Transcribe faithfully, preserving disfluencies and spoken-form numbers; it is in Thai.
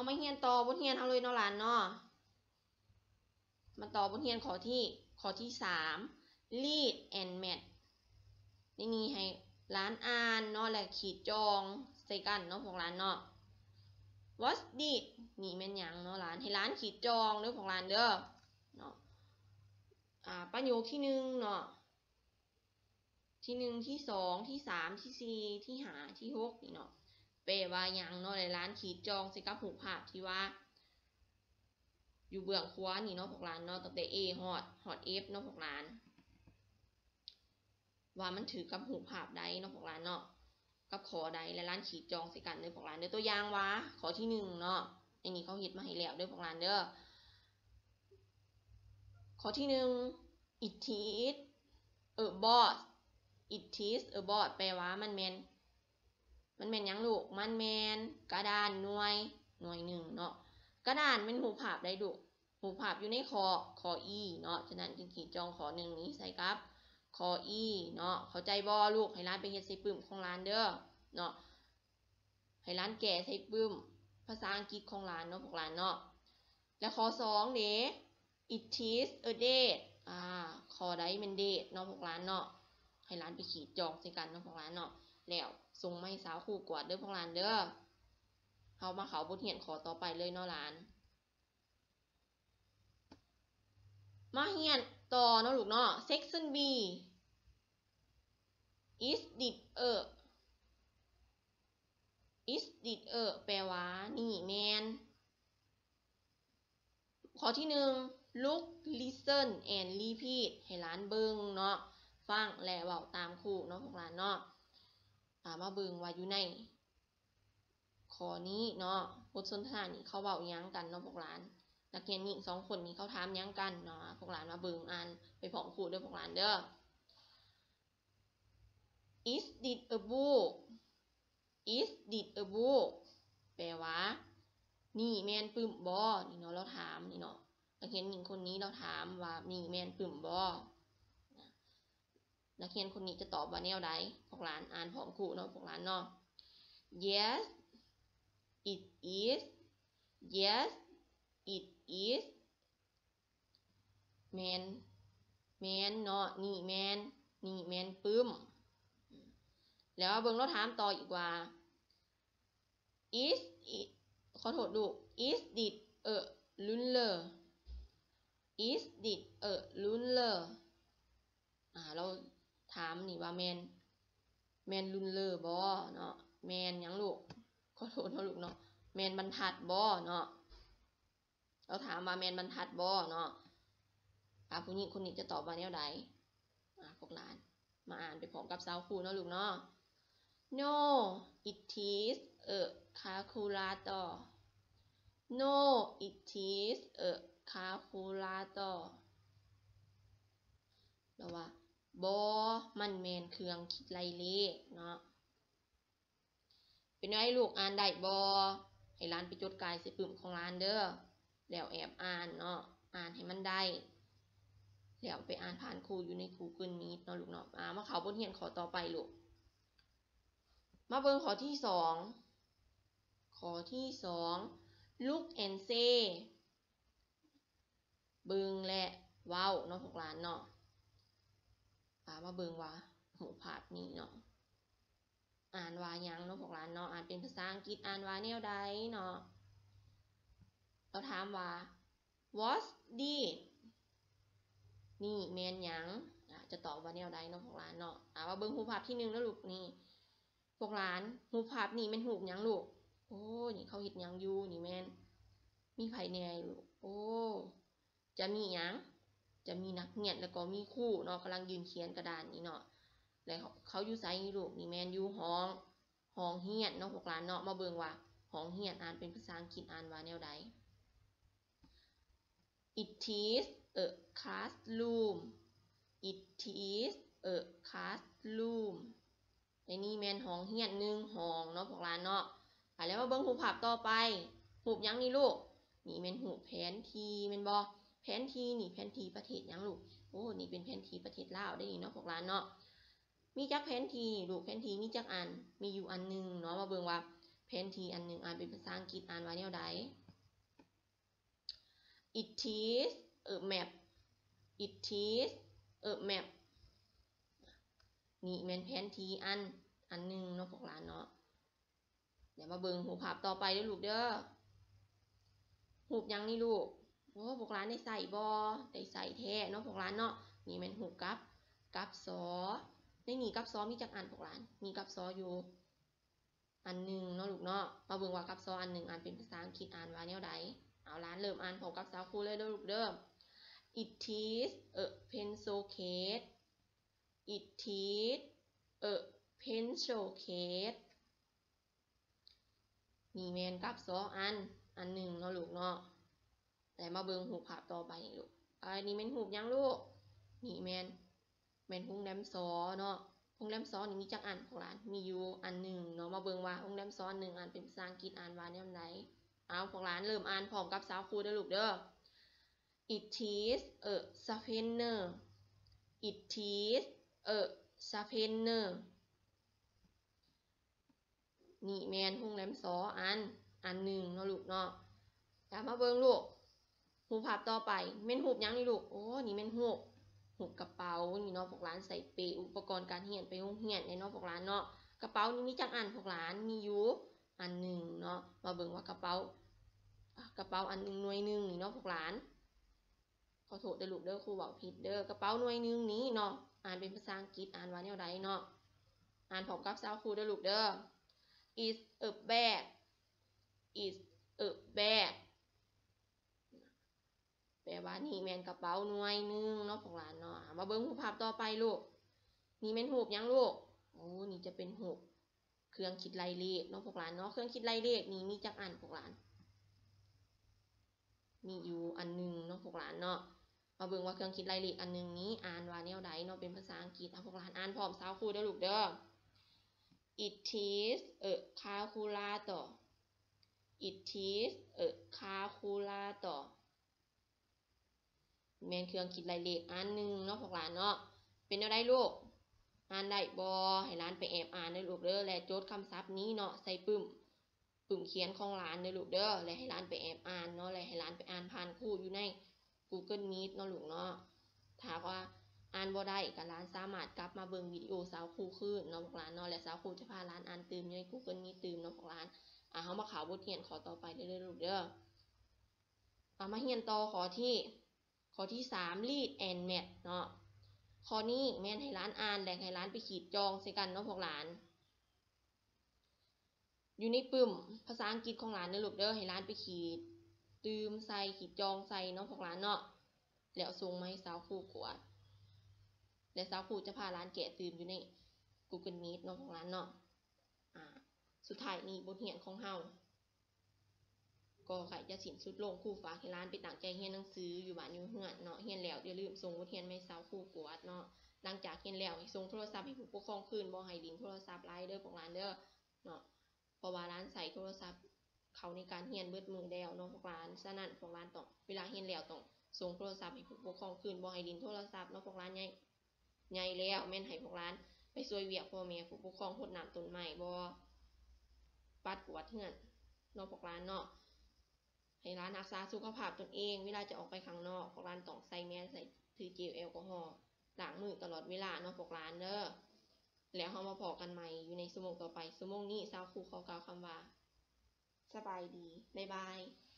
เขาไม่เฮียนต่อบทเฮียนเอาเลยเนาะหลานเนาะมาต่อบทเฮียนข้อที่ข้อที่สาม read and match นี่นี่ให้ร้านอ่านเนาะและขีดจองใส่กันเนาะพวกร้านเนาะ what's this นี่แม่นหยังเนาะร้านให้ร้านขีดจองเด้อพวกร้านเด้อเนาะอ่าประโยคที่หนึ่งเนาะที่หนึ่งที่สองที่สามที่สี่ที่ห้าที่หกนี่เนาะแปลว่าหยังเนาะในร้านขีดจองใส่กับรูปภาพที่ว่าอยู่เบื้องขวานี่เนาะพวกร้านเนาะตั้งแต่ A ฮอดฮอด F เนาะพวกร้านว่ามันถือกับรูปภาพใดเนาะพวกร้านเนาะกับขอใดและร้านขีดจองใส่กันเด้อพวกร้านเด้อตัวอย่างว่าขอที่หนึ่งเนาะอันนี้เขาเฮ็ดมาให้แล้วเด้อพวกร้านเด้อข้อที่หนึ่ง it is a board it is a board แปลว่ามันแมนมันแมนยังลูกมันแมนกระดานหน่วยหน่วยหนึ่งเนาะกระดานเป็นหูภาพได้ลูกหูภาพอยู่ในคอคอ e เนาะฉะนั้นจึงขีดจองขอหนึ่งนี้ใส่กับคอ e เนาะเข้าใจบ่ลูกให้ร้านไปเฮ็ดใส่ปึ้มของร้านเด้อเนาะให้ร้านแก่ใส่ปึ้มภาษาอังกฤษของร้านเนาะพวกร้านเนาะแล้วข้อสองเด้ it is a date อ่าขอใดเป็น date เนาะพวกร้านเนาะให้ร้านไปขีดจองใส่กันเนาะพวกร้านเนาะแล้วส่งมาให้สาวคู่กวาดเด้อพวกร้านเด้อเฮามาเข้าบทเรียนขอต่อไปเลยเนาะร้านมาเรียนต่อเนาะลูกเนาะ section B is did a is did a แปลว่านี่แมนข้อที่หนึ่ง look listen and repeat ให้ร้านเบิ่งเนาะฟังและเว้าตามครูเนาะพวกร้านเนาะอ่ามาเบิ่งว่าอยู่ในข้อนี้เนาะบทสนทนานี้เขาเว้าหยังกันเนาะพวกร้านนักเรียนหญิงสองคนนี้เขาถามหยังกันเนาะพวกร้านมาเบิ่งอ่านไปพร้อมครูเด้อพวกร้านเด้อ is did a book is did a book แปลว่านี่แม่นปึ้มบ่นี่เนาะเราถามนี่เนาะนักเรียนหญิงคนนี้เราถามว่านี่แม่นปึ้มบ่นักเรียนคนนี้จะตอบว่าแนวใดพวกร้านอ่านพร้อมครูเนาะพวกร้านเนาะ yes it is yes it is แมนแมนเนาะนี่แมนนี่แมนปึ้มแล้วเบิ่งเราถามต่ออีกว่า is it ขอโทษดู is it a ruler is it a ruler อ่าเราถามนี่ว่าแมนแมน ruler บ่เนาะแมนยังลูกขอโทษเนาะลูกเนาะแมนบรรทัดบ่เนาะเราถามว่าแมนบรรทัดบ่เนาะอ่าผู้หญิงคนนี้จะตอบว่าแนวใดอ่าพวกหลานมาอ่านไปพร้อมกับสาวครูเนาะลูกเนาะ no it is a calculator no it is a calculator แปลว่าบ่มันแมนเครื่องคิดไล่เลขเนาะเป็นไงลูกอ่านได้บ่ให้ร้านไปจดกายใส่ปึ้มของร้านเด้อแล้วแอบอ่านเนาะอ่านให้มันได้แล้วไปอ่านผ่านครูอยู่ใน Google Meet เนาะลูกเนาะอ่ามาเข้าบทเรียนข้อต่อไปลูกมาเบิ่งข้อที่สองข้อที่สอง look and say เบิ่งและเว้าเนาะพวกหลานเนาะอ่ามาเบิ่งว่าหูภาพนี้เนาะอ่านว่าหยังเนาะพวกหลานเนาะอ่านเป็นภาษาอังกฤษอ่านว่าแนวใดเนาะเราถามว่า what's this นี่แม่นหยังจะตอบว่าแนวใดเนาะพวกหลานเนาะอ่ามาเบิ่งหูภาพที่หนึ่งแล้วลูกนี่พวกหลานหูภาพนี่แม่นหูหยังลูกโอ้นี่เขาเฮ็ดหยังอยู่นี่แม่นมีไผแหน่ลูกโอ้จะมีหยังจะมีนักเรียนแล้วก็มีครูเนาะกำลังยืนเขียนกระดานนี่เนาะแล้วเขาอยู่ไสลูกนี่แม่นอยู่ห้องห้องเรียนเนาะพวกหลานเนาะมาเบิ่งว่าห้องเรียนอ่านเป็นภาษาอังกฤษอ่านว่าแนวใด It is a classroom It is a classroom ในนี้แม่นห้องเรียนหนึ่งห้องเนาะพวกหลานเนาะอ่ะแล้วมาเบิ่งรูปภาพต่อไปรูปหยังนี่ลูกนี่แม่นรูปแผนที่แม่นบ่แผนที่นี่แผนที่ประเทศหยังลูกโอ้นี่เป็นแผนที่ประเทศลาวได้นี่เนาะพวกหลานเนาะมีจักแผนที่ลูกแผนที่มีจักอันมีอยู่อันนึงเนาะมาเบิ่งว่าแผ panty อันหนึ่งอ่านเป็นภาษาอังกฤษอ่านว่าแนวใด it is a map it is a map นี่แม่น panty อันอันหนึ่งเนาะพวกหลานเนาะเดี๋ยวมาเบิ่งหูภาพต่อไปเด้อลูกเด้อหูบยังนี่ลูกโอ้พวกหลานได้ใส่บ่ได้ใส่แท้เนาะพวกหลานเนาะนี่แม่นหูกับกับซอในนี่กับซอมีจักอันพวกหลานมีกับซออยู่อันหนึ่งเนาะลูกเนาะมาเบิ่งว่ากับซออันหนึ่งอ่านเป็นภาษาอังกฤษอ่านว่าแนวใดเอาหลานเริ่มอ่านพร้อมกับสาวครูเลยเด้อลูกเด้อ it is a pencil case it is a pencil case นี่แม่นกับซออันอันหนึ่งเนาะลูกเนาะแต่มาเบิ่งหูภาพต่อไปนี่ลูกอันนี้แม่นหูยังลูกนี่แม่นแม่นวงเล็บซอเนาะวงเล็บซอนี่มีจักอันของหลานมีอยู่อันหนึ่งเนาะมาเบิ่งว่าวงเล็บซอหนึ่งอันเป็นภาษาอังกฤษอ่านว่าแนวใดเอาของหลานเริ่มอ่านพร้อมกับสาวครูเด้อลูกเด้อ it is a sharpener it is a sharpener นี่แม่นวงเล็บซออันอันหนึ่งเนาะลูกเนาะตามมาเบิ่งลูกหูภาพต่อไปแม่นหูบยังนี่ลูกโอ้นี่แม่นหูบหูบกระเป๋านี่เนาะพวกหลานใส่เป้อุปกรณ์การเรียนไปโรงเรียนในเนาะพวกหลานเนาะกระเป๋านี่มีจักอันพวกหลานมีอยู่อันหนึ่งเนาะมาเบิ่งว่ากระเป๋ากระเป๋าอันหนึ่งหน่วยหนึ่งนี่เนาะพวกหลานขอโทษเด้อลูกเด้อครูเว้าผิดเด้อกระเป๋าหน่วยหนึ่งนี้เนาะอ่านเป็นภาษาอังกฤษอ่านว่าแนวใดเนาะอ่านพร้อมกับสาวครูเด้อลูกเด้อ is a bag is a bag แปลว่านี่แม่นกระเป๋าหน่วยหนึ่งเนาะพวกหลานเนาะมาเบิ่งหูภาพต่อไปลูกนี่แม่นหูบยังลูกโอ้นี่จะเป็นหูบเครื่องคิดเลขเลขเนาะพวกหลานเนาะเครื่องคิดเลขเลขนี่มีจักอันพวกหลานมีอยู่อันหนึ่งเนาะพวกหลานเนาะมาเบิ่งว่าเครื่องคิดเลขเลขอันหนึ่งนี้อ่านว่าแนวใดเนาะเป็นภาษาอังกฤษเอาพวกหลานอ่านพร้อมสาวครูเด้อลูกเด้อ it is a calculator it is a calculator แม่นเครื่องคิดเลขเลขอันหนึ่งเนาะพวกหลานเนาะเป็นแนวใดลูกอ่านได้บ่ให้หลานไปแอบอ่านเด้อลูกเด้อและจดคำศัพท์นี้เนาะใส่ปึ้มปึ้มเขียนของหลานเด้อลูกเด้อและให้หลานไปแอบอ่านเนาะและให้หลานไปอ่านผ่านครูอยู่ใน Google Meet เนาะลูกเนาะถ้าว่าอ่านบ่ได้ก็หลานสามารถกลับมาเบิ่งวิดีโอสาวครูคืนเนาะพวกหลานเนาะและสาวครูจะพาหลานอ่านตื่มอยู่ใน Google Meet ตื่มเนาะพวกหลานอ่ะเฮามาเข้าบทเรียนข้อต่อไปเด้อลูกเด้อเอามาเรียนต่อข้อที่ข้อที่สาม read and match เนาะข้อนี้แม่นให้หลานอ่านและให้หลานไปขีดจองใส่กันเนาะพวกหลานอยู่ในปึ้มภาษาอังกฤษของหลานเด้อลูกเด้อให้หลานไปขีดตืมใส่ขีดจองใส่เนาะพวกหลานเนาะแล้วส่งมาให้สาวครูกวดและสาวครูจะพาหลานแกะตืมอยู่ใน Google Meet เนาะพวกหลานเนาะอ่าสุดท้ายนี้บทเรียนของเฮาก็ใครจะสิ้นสุดลงครูฝากให้หลานไปตั้งใจเรียนหนังสืออยู่บ้านอยู่เฮือนเนาะเรียนแล้วอย่าลืมส่งบทเรียนมาให้สาวครูกวดเนาะหลังจากเรียนแล้วให้ส่งโทรศัพท์ให้ผู้ปกครองคืนบ่ให้ลิ้นโทรศัพท์หลายเด้อพวกหลานเด้อเนาะเพราะว่าหลานใส่โทรศัพท์เขาในการเรียนเบิดมือแล้วเนาะพวกหลานฉะนั้นพวกหลานต้องเวลาเรียนแล้วต้องส่งโทรศัพท์ให้ผู้ปกครองคืนบ่ให้ลิ้นโทรศัพท์เนาะพวกหลานใหญ่ใหญ่แล้วแม่นให้พวกหลานไปช่วยเวียกพ่อแม่ผู้ปกครองรดน้ำต้นไม้บ่ปัดกวาดเฮือนเนาะพวกหลานเนาะให้หลานรักษาสุขภาพตนเองเวลาจะออกไปข้างนอกพวกหลานต้องใส่แมสใส่ถือเจลแอลกอฮอล์ล้างมือตลอดเวลาเนาะพวกหลานเด้อแล้วเฮามาพอกันใหม่อยู่ในชั่วโมงต่อไปชั่วโมงนี้สาวครูขอกล่าวคำว่าสบายดีบ๊ายบาย